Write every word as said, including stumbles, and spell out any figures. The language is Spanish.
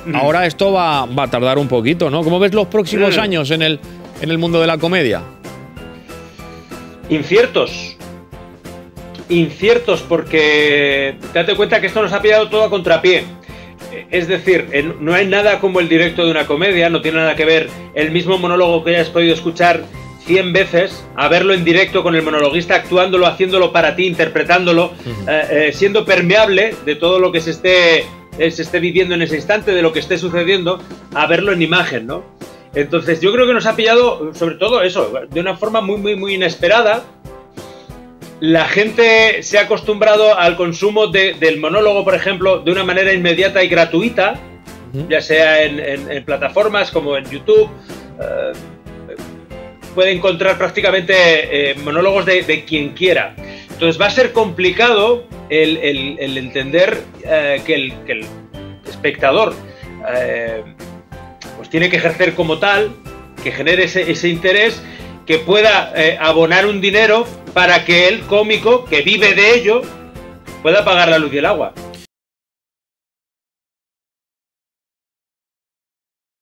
ahora esto va, va a tardar un poquito, ¿no? ¿Cómo ves los próximos años en el, en el mundo de la comedia? Inciertos. Inciertos porque date cuenta que esto nos ha pillado todo a contrapié. Es decir, no hay nada como el directo de una comedia, no tiene nada que ver el mismo monólogo que hayas podido escuchar cien veces, a verlo en directo con el monologuista actuándolo, haciéndolo para ti, interpretándolo, uh-huh. eh, eh, siendo permeable de todo lo que se esté, eh, se esté viviendo en ese instante, de lo que esté sucediendo, a verlo en imagen, ¿no? Entonces yo creo que nos ha pillado, sobre todo eso, de una forma muy, muy, muy inesperada. La gente se ha acostumbrado al consumo de, del monólogo, por ejemplo, de una manera inmediata y gratuita, uh-huh. ya sea en, en, en plataformas como en YouTube. Eh, puede encontrar prácticamente eh, monólogos de, de quien quiera. Entonces va a ser complicado el, el, el entender eh, que, el, que el espectador eh, pues tiene que ejercer como tal, que genere ese, ese interés, que pueda eh, abonar un dinero para que el cómico, que vive de ello, pueda pagar la luz y el agua.